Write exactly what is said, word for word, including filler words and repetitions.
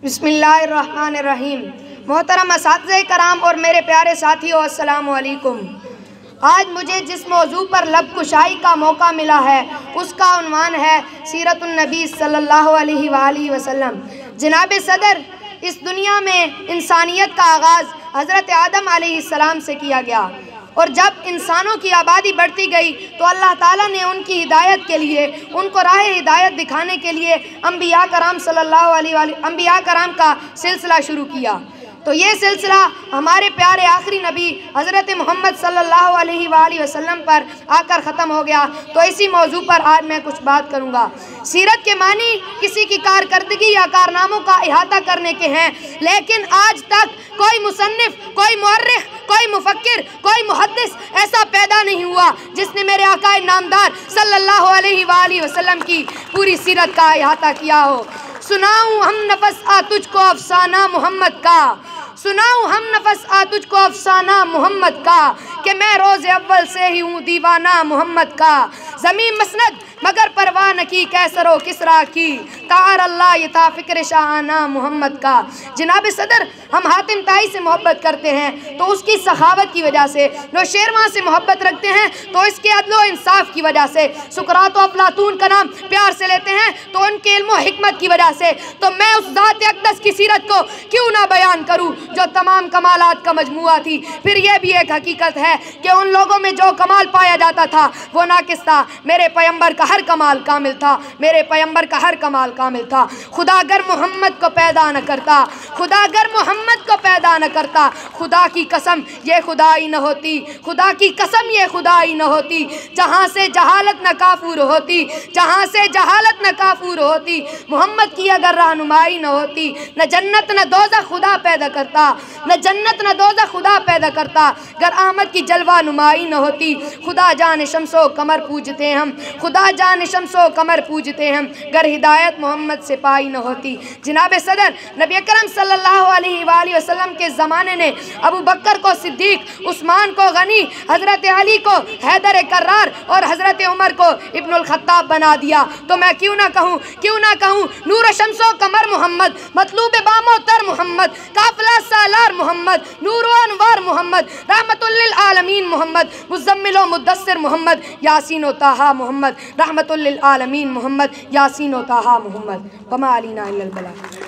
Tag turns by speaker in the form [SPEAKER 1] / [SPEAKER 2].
[SPEAKER 1] बिस्मिल्लाहिर्रहमानिर्रहीम। मोहतरम असातिज़े कराम और मेरे प्यारे साथियों, अस्सलामु अलैकुम। आज मुझे जिस मौजू पर लब कुशाई का मौका मिला है उसका उन्वान है सीरतुन नबी सल्लल्लाहु अलैहि वालैहि वसल्लम। जनाब सदर, इस दुनिया में इंसानियत का आगाज़ हज़रत आदम अलैहिस्सलाम से किया गया और जब इंसानों की आबादी बढ़ती गई तो अल्लाह ताला ने उनकी हिदायत के लिए, उनको राह हिदायत दिखाने के लिए अम्बिया कराम सल्लल्लाहु अलैहि वसल्लम अम्बिया कराम का सिलसिला शुरू किया। तो ये सिलसिला हमारे प्यारे आखिरी नबी हज़रत मोहम्मद सल्लल्लाहु अलैहि वसल्लम पर आकर ख़त्म हो गया। तो इसी मौजू पर आज मैं कुछ बात करूँगा। सीरत के मानी किसी की कारकर्दगी या कारनामों का इहाता करने के हैं, लेकिन आज तक कोई मुसन्निफ, कोई मुअर्रिख, कोई मुफक्किर, कोई मुहद्दिस ऐसा पैदा नहीं हुआ जिसने मेरे आका नामदार सल्लल्लाहु अलैहि वसल्लम की पूरी सीरत का इहाता किया हो। सुनाऊं हम नफस आ तुझको अफसाना मोहम्मद का, सुनाऊं हम नफस आ तुझको अफसाना मोहम्मद का, कि मैं रोज़ अव्वल से ही हूँ दीवाना मोहम्मद का। ज़मीन मसनद मगर परवाह न की कैसरो किसरा की, तार अल्लाह ये ता फ़िक्र शाहाना मोहम्मद का। जनाब सदर, हम हातिम ताई से मोहब्बत करते हैं तो उसकी सखावत की वजह से, नौशेरवां से मोहब्बत रखते हैं तो इसके अदलो इंसाफ की वजह से, सुकरात व अफलातून का नाम प्यार से लेते हैं तो उनके इल्म व हिकमत की वजह से। तो मैं उस ज़ात अक़दस की सीरत को क्यों ना बयान करूँ जो तमाम कमालात का मजमुआ थी। फिर यह भी एक हकीकत है कि उन लोगों में जो कमाल पाया जाता था वो नाकिस था। मेरे पैगंबर का हर कमाल कामिल था, मेरे पैगंबर का हर कमाल कामिल था। खुदा अगर मोहम्मद को पैदा न करता, खुदा अगर मोहम्मद को पैदा न करता, खुदा की कसम ये खुदाई न होती, खुदा की कसम ये खुदाई न होती। जहाँ से जहालत न काफूर होती, जहाँ से जहालत न काफूर होती, मोहम्मद की अगर रहनुमाई न होती, न जन्नत न दोज़ख खुदा पैदा करता, न जन्नत न दोज़ख खुदा पैदा करता। अगर अहमद की जलवा नुमाई न होती, खुदा जान शम्सो कमर पूजते हम, खुदा जान शम्सो कमर पूजते हम, गर हिदायत मोहम्मद से पाई न होती। जनाब सदर, नबी अकरम सल्लल्लाहु अलैहि वसल्लम के ज़माने ने अबू बकर को सिद्दीक, उस्मान को गनी, हज़रत अली को हैदर कर्रार और हज़रत उमर को इब्नुल खत्ताब बना दिया। तो मैं क्यों ना कहूँ, क्यों ना कहूँ नूर शम्सो कमर मोहम्मद, मतलूब बामो तर मोहम्मद, काफिला सालार मोहम्मद, नूर व अनवार मोहम्मद, रहमतुल लिल आलमीन मोहम्मद, मुज़म्मिल व मुद्दस्सिर मोहम्मद, यासीन व ताहा मोहम्मद, रहमतुल लिल आलमीन मोहम्मद, यासीन व ताहा मोहम्मद। वमा अलैना इल्लल बलाग।